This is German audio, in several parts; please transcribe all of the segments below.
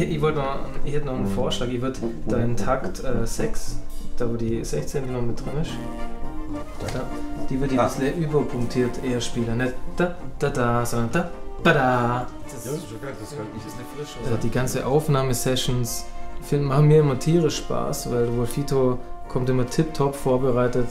ich hätte noch einen Vorschlag. Ich würde da in Takt 6, da wo die 16. noch mit drin ist, die würde ich ein bisschen überpunktiert eher spielen. Nicht da, da, da, sondern da, ba, da. Das ist die ganze Aufnahmesessions machen mir immer tierisch Spaß, weil Wolfito kommt immer tipptopp vorbereitet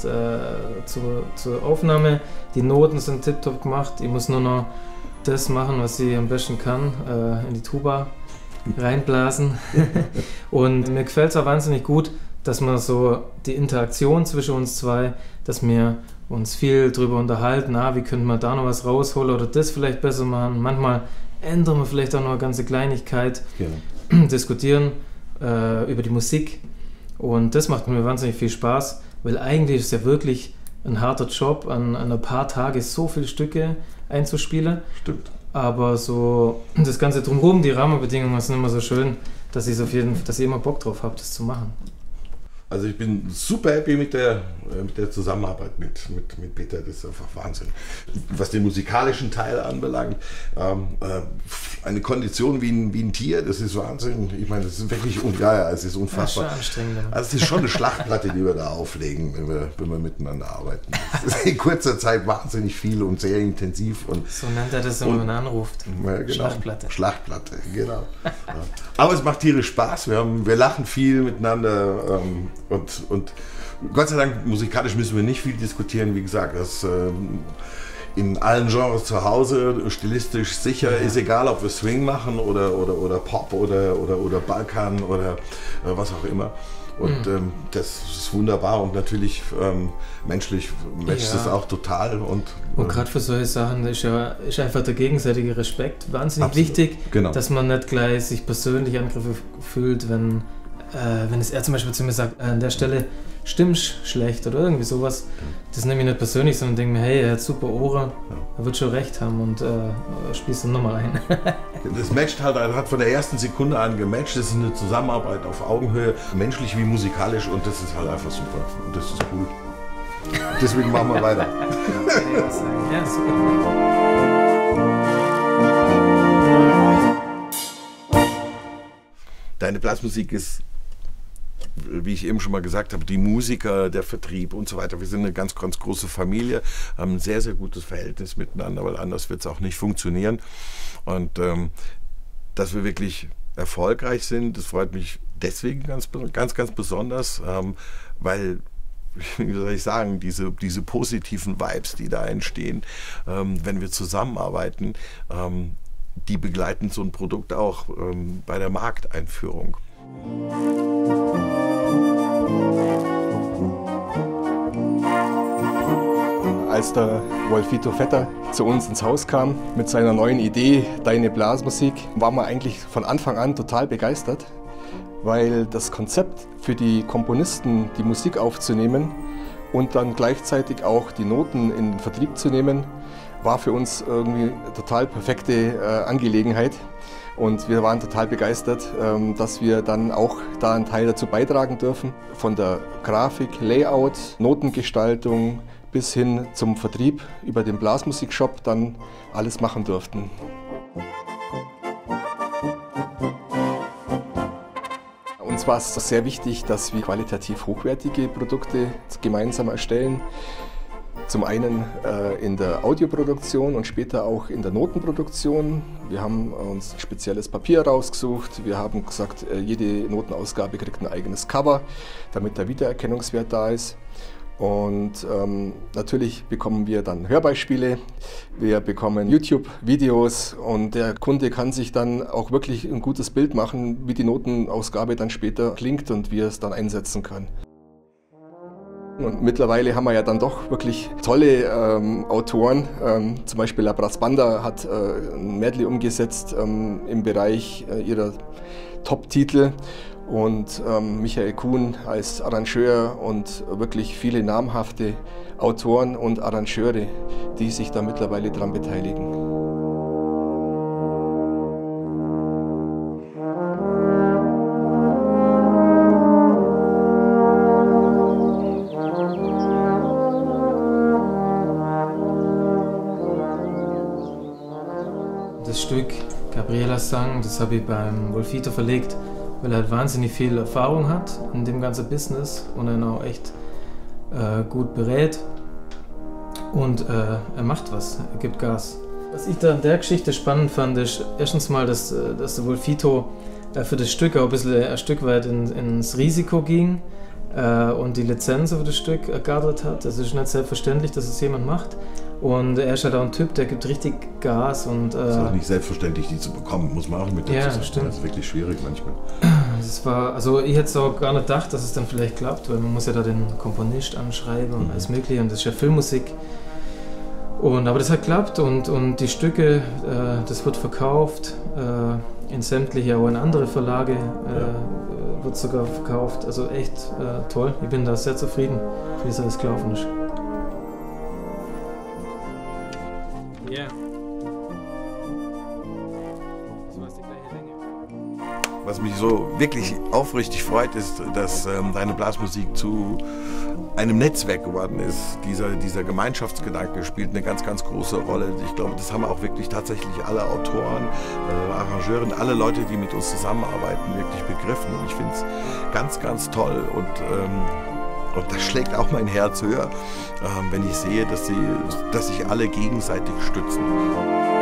zur Aufnahme. Die Noten sind tipptopp gemacht. Ich muss nur noch das machen, was ich am besten kann, in die Tuba reinblasen. Und mir gefällt es auch wahnsinnig gut, dass man so die Interaktion zwischen uns zwei, dass wir uns viel drüber unterhalten, wie könnte man da noch was rausholen oder das vielleicht besser machen. Manchmal ändern wir vielleicht auch noch eine ganze Kleinigkeit, diskutieren über die Musik. Und das macht mir wahnsinnig viel Spaß, weil eigentlich ist es ja wirklich ein harter Job, an ein paar Tage so viele Stücke einzuspielen. Stimmt. Aber so das Ganze drumherum, die Rahmenbedingungen sind immer so schön, dass ich immer Bock drauf habe, das zu machen. Also ich bin super happy mit der Zusammenarbeit mit Peter, das ist einfach Wahnsinn. Was den musikalischen Teil anbelangt, eine Kondition wie ein Tier, das ist Wahnsinn. Ich meine, das ist wirklich, es ist unfassbar. Ja, anstrengend. Also es ist schon eine Schlachtplatte, die wir da auflegen, wenn wir miteinander arbeiten. Das ist in kurzer Zeit wahnsinnig viel und sehr intensiv. So nennt er das, wenn man anruft. Ja, genau. Schlachtplatte. Schlachtplatte, genau. Ja. Aber es macht tierisch Spaß, wir lachen viel miteinander. Und Gott sei Dank, musikalisch müssen wir nicht viel diskutieren. Wie gesagt, das in allen Genres zu Hause, stilistisch sicher, ist egal, ob wir Swing machen oder Pop oder Balkan oder was auch immer. Und das ist wunderbar und natürlich menschlich matcht es auch total. Und gerade für solche Sachen ist einfach der gegenseitige Respekt wahnsinnig wichtig, dass man nicht gleich sich persönlich angegriffen fühlt, wenn es er zum Beispiel zu mir sagt, an der Stelle stimmst schlecht oder irgendwie sowas, das nehme ich nicht persönlich, sondern denke mir, hey, er hat super Ohren, er wird schon recht haben und spielst dann nochmal ein. Das matcht halt, er hat von der ersten Sekunde an gematcht, das ist eine Zusammenarbeit auf Augenhöhe, menschlich wie musikalisch und das ist halt einfach super und das ist cool. Deswegen machen wir weiter. Ja, super. Deine Blasmusik ist, wie ich eben schon mal gesagt habe, die Musiker, der Vertrieb und so weiter. Wir sind eine ganz, ganz große Familie, haben ein sehr, sehr gutes Verhältnis miteinander, weil anders wird es auch nicht funktionieren. Und dass wir wirklich erfolgreich sind, das freut mich deswegen ganz, ganz besonders, weil, wie soll ich sagen, diese positiven Vibes, die da entstehen, wenn wir zusammenarbeiten, die begleiten so ein Produkt auch bei der Markteinführung. Als der Wolfito Vetter zu uns ins Haus kam mit seiner neuen Idee, Deine Blasmusik, waren wir eigentlich von Anfang an total begeistert, weil das Konzept für die Komponisten, die Musik aufzunehmen und dann gleichzeitig auch die Noten in den Vertrieb zu nehmen, war für uns irgendwie eine total perfekte Angelegenheit. Und wir waren total begeistert, dass wir dann auch da einen Teil dazu beitragen dürfen. Von der Grafik, Layout, Notengestaltung bis hin zum Vertrieb über den Blasmusikshop dann alles machen durften. Uns war es sehr wichtig, dass wir qualitativ hochwertige Produkte gemeinsam erstellen. Zum einen in der Audioproduktion und später auch in der Notenproduktion. Wir haben uns ein spezielles Papier rausgesucht. Wir haben gesagt, jede Notenausgabe kriegt ein eigenes Cover, damit der Wiedererkennungswert da ist. Und natürlich bekommen wir dann Hörbeispiele, wir bekommen YouTube-Videos und der Kunde kann sich dann auch wirklich ein gutes Bild machen, wie die Notenausgabe dann später klingt und wie er es dann einsetzen kann. Und mittlerweile haben wir ja dann doch wirklich tolle Autoren. Zum Beispiel La Brass Banda hat ein Medley umgesetzt im Bereich ihrer Top-Titel. Und Michael Kuhn als Arrangeur und wirklich viele namhafte Autoren und Arrangeure, die sich da mittlerweile daran beteiligen. Das Stück Gabriela Sang, das habe ich beim Wolfito verlegt, weil er halt wahnsinnig viel Erfahrung hat in dem ganzen Business und er auch echt gut berät und er macht was, er gibt Gas. Was ich da an der Geschichte spannend fand, ist erstens mal, dass der Wolfito für das Stück auch ein Stück weit ins Risiko ging und die Lizenz für das Stück ergattert hat. Es ist nicht selbstverständlich, dass es jemand macht. Und er ist halt auch ein Typ, der gibt richtig Gas. Und es ist auch nicht selbstverständlich, die zu bekommen, muss man auch mit dazu sagen. Stimmt. Das ist wirklich schwierig manchmal. Also ich hätte es auch gar nicht gedacht, dass es dann vielleicht klappt, weil man muss ja da den Komponist anschreiben und alles Mögliche und das ist ja Filmmusik. Aber das hat geklappt und die Stücke, das wird verkauft, in sämtliche, auch in andere Verlage wird sogar verkauft. Also echt toll, ich bin da sehr zufrieden, wie es alles gelaufen ist. Ja. Das war die gleiche Länge. Was mich so wirklich aufrichtig freut, ist, dass deine Blasmusik zu einem Netzwerk geworden ist. Dieser Gemeinschaftsgedanke spielt eine ganz, ganz große Rolle. Ich glaube, das haben auch wirklich tatsächlich alle Autoren, Arrangeure, alle Leute, die mit uns zusammenarbeiten, wirklich begriffen. Und ich finde es ganz, ganz toll. Und das schlägt auch mein Herz höher, wenn ich sehe, dass sich alle gegenseitig stützen.